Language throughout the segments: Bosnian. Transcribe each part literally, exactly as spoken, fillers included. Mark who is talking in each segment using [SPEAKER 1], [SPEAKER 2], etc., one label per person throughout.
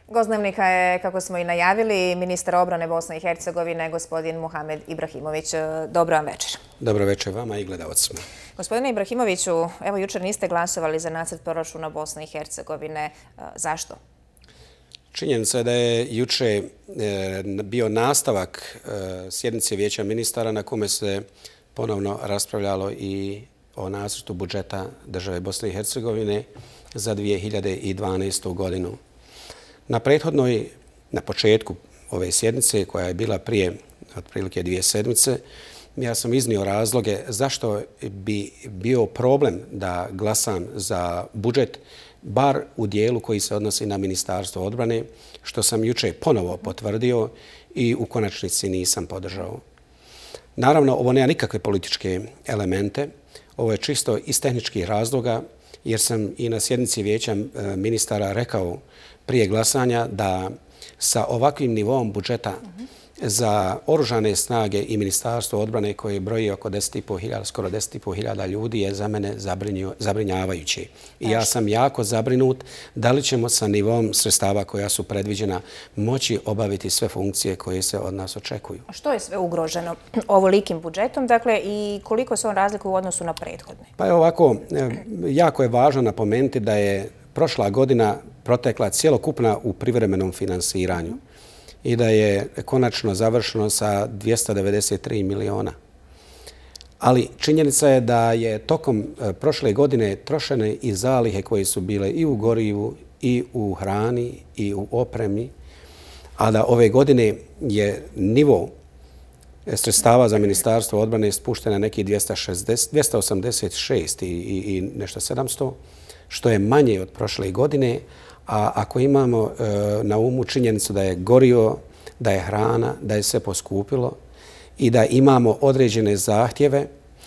[SPEAKER 1] Gost Dnevnika je, kako smo i najavili, ministar obrane Bosne i Hercegovine, gospodin Muhamed Ibrahimović. Dobro vam večer.
[SPEAKER 2] Dobro večer vama i gledalcima.
[SPEAKER 1] Gospodine Ibrahimoviću, evo jučer niste glasovali za nacrt proračuna Bosne i Hercegovine. Zašto?
[SPEAKER 2] Činjenica je da je juče bio nastavak sjednice Vijeća ministara na kome se ponovno raspravljalo i o nacrtu budžeta države Bosne i Hercegovine za dvije hiljade dvanaestu. godinu. Na prethodnoj, na početku ove sjednice, koja je bila prije otprilike dvije sedmice, ja sam iznio razloge zašto bi bio problem da glasam za budžet, bar u dijelu koji se odnosi na Ministarstvo odbrane, što sam juče ponovo potvrdio i u konačnici nisam podržao. Naravno, ovo nema nikakve političke elemente, ovo je čisto iz tehničkih razloga, jer sam i na sjednici Vijeća ministara rekao prije glasanja da sa ovakvim nivom budžeta za oružane snage i Ministarstvo odbrane koje broji oko deset i po hiljada, skoro deset i po hiljada ljudi je za mene zabrinjavajuće. I ja sam jako zabrinut da li ćemo sa nivom sredstava koja su predviđena moći obaviti sve funkcije koje se od nas očekuju.
[SPEAKER 1] A što je sve ugroženo ovolikim budžetom, dakle, i koliko se on razlikuje u odnosu na prethodne?
[SPEAKER 2] Pa je ovako, jako je važno napomenuti da je prošla godina protekla cjelokupna u privremenom finansiranju i da je konačno završeno sa dvjesto devedeset tri miliona. Ali činjenica je da je tokom prošle godine trošene i zalihe koje su bile i u gorivu, i u hrani, i u opremi, a da ove godine je nivo sredstava za Ministarstvo odbrane spušten na neki dvjesto osamdeset šest i, i, i nešto sedamsto, što je manje od prošle godine, a ako imamo e, na umu činjenicu da je gorivo, da je hrana, da je sve poskupilo i da imamo određene zahtjeve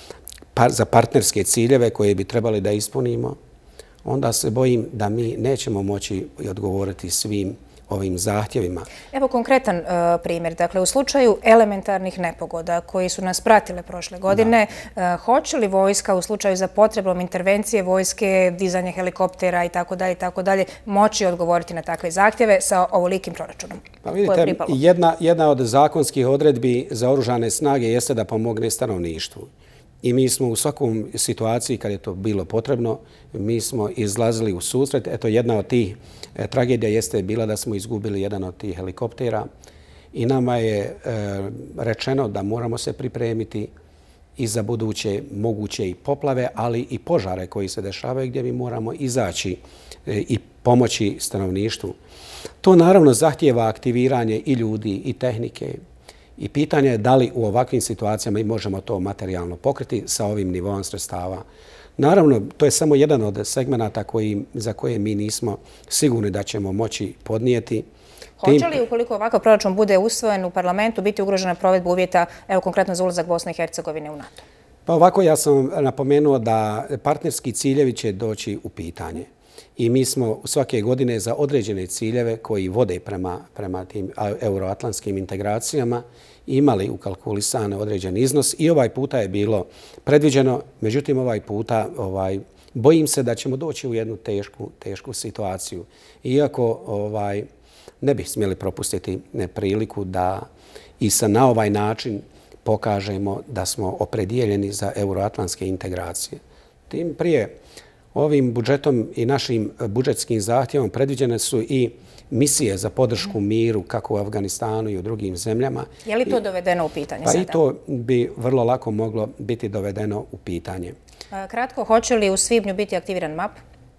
[SPEAKER 2] par, za partnerske ciljeve koje bi trebali da ispunimo, onda se bojim da mi nećemo moći odgovoriti svim ovim zahtjevima.
[SPEAKER 1] Evo konkretan uh, primjer. Dakle, u slučaju elementarnih nepogoda koji su nas pratile prošle godine, uh, hoće li vojska u slučaju za potrebom intervencije vojske, dizanje helikoptera i tako dalje i tako dalje moći odgovoriti na takve zahtjeve sa ovolikim proračunom?
[SPEAKER 2] Pa vidite, jedna, jedna od zakonskih odredbi za oružane snage jeste da pomogne stanovništvu. I mi smo u svakom situaciji, kad je to bilo potrebno, mi smo izlazili u susret. Eto, jedna od tih e, tragedija jeste bila da smo izgubili jedan od tih helikoptera i nama je e, rečeno da moramo se pripremiti i za buduće moguće i poplave, ali i požare koji se dešavaju gdje mi moramo izaći e, i pomoći stanovništvu. To naravno zahtijeva aktiviranje i ljudi i tehnike. I pitanje je da li u ovakvim situacijama i možemo to materijalno pokriti sa ovim nivom sredstava. Naravno, to je samo jedan od segmenata koji, za koje mi nismo sigurni da ćemo moći podnijeti.
[SPEAKER 1] Hoće li, ukoliko ovakav proračun bude usvojen u parlamentu, biti ugrožena provedba uvjeta, evo konkretno za ulazak Bosne i Hercegovine u NATO?
[SPEAKER 2] Pa ovako ja sam napomenuo da partnerski ciljevi će doći u pitanje. I mi smo svake godine za određene ciljeve koji vode prema, prema tim euroatlantskim integracijama imali ukalkulisane određen iznos i ovaj puta je bilo predviđeno, međutim ovaj puta ovaj, bojim se da ćemo doći u jednu tešku, tešku situaciju. Iako ovaj, ne bih smjeli propustiti priliku da i sa na ovaj način pokažemo da smo opredijeljeni za euroatlantske integracije. Tim prije ovim budžetom i našim budžetskim zahtjevom predviđene su i misije za podršku miru kako u Afganistanu i u drugim zemljama.
[SPEAKER 1] Je li to dovedeno u pitanje
[SPEAKER 2] pa
[SPEAKER 1] sada?
[SPEAKER 2] I to bi vrlo lako moglo biti dovedeno u pitanje.
[SPEAKER 1] Kratko, hoće li u svibnju biti aktiviran M A P?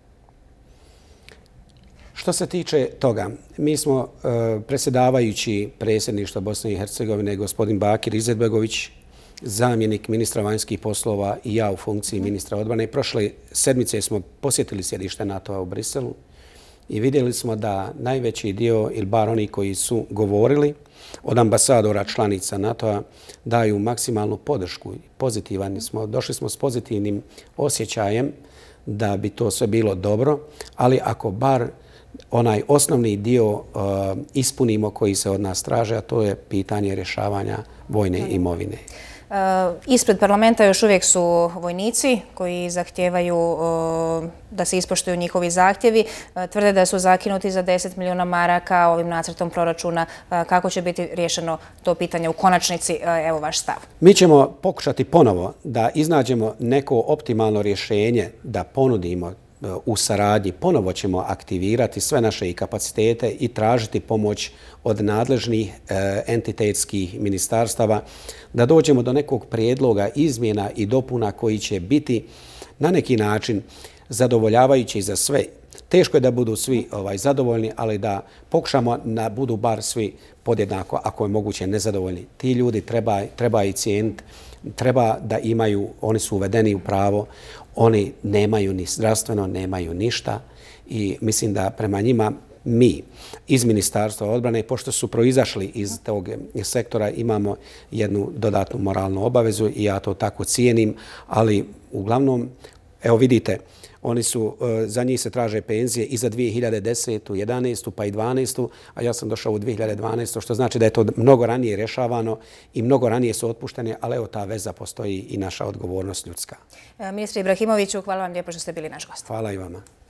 [SPEAKER 2] Što se tiče toga, mi smo predsjedavajući predsjedništva Bosne i Hercegovine, gospodin Bakir Izetbegović, zamjenik ministra vanjskih poslova i ja u funkciji ministra odbrane. Prošle sedmice smo posjetili sjedište NATO-a u Briselu i vidjeli smo da najveći dio, ili bar oni koji su govorili od ambasadora članica NATO-a, daju maksimalnu podršku. Pozitivani smo, došli smo s pozitivnim osjećajem da bi to sve bilo dobro, ali ako bar onaj osnovni dio uh, ispunimo koji se od nas traže, a to je pitanje rješavanja vojne imovine.
[SPEAKER 1] Ispred parlamenta još uvijek su vojnici koji zahtijevaju da se ispoštuju njihovi zahtjevi. Tvrde da su zakinuti za deset milijuna maraka ovim nacrtom proračuna. Kako će biti riješeno to pitanje u konačnici? Evo vaš stav.
[SPEAKER 2] Mi ćemo pokušati ponovo da iznađemo neko optimalno rješenje, da ponudimo u saradnji. Ponovo ćemo aktivirati sve naše i kapacitete i tražiti pomoć od nadležnih entitetskih ministarstava da dođemo do nekog prijedloga izmjena i dopuna koji će biti na neki način zadovoljavajući za sve. Teško je da budu svi zadovoljni, ali da pokušamo da budu bar svi podjednako, ako je moguće, nezadovoljni. Ti ljudi treba i cijeniti, treba da imaju, oni su uvedeni u pravo, oni nemaju ni zdravstveno, nemaju ništa i mislim da prema njima mi iz Ministarstva odbrane, pošto su proizašli iz tog sektora, imamo jednu dodatnu moralnu obavezu i ja to tako cijenim, ali uglavnom, evo vidite, oni su, za njih se traže penzije i za dvije hiljade desetu, jedanaestu pa i dvanaestu, a ja sam došao u dvije hiljade dvanaestu, što znači da je to mnogo ranije rješavano i mnogo ranije su otpušteni, ali evo ta veza postoji i naša odgovornost ljudska.
[SPEAKER 1] Ministre Ibrahimoviću, hvala vam lijepo što ste bili naš gost.
[SPEAKER 2] Hvala i vama.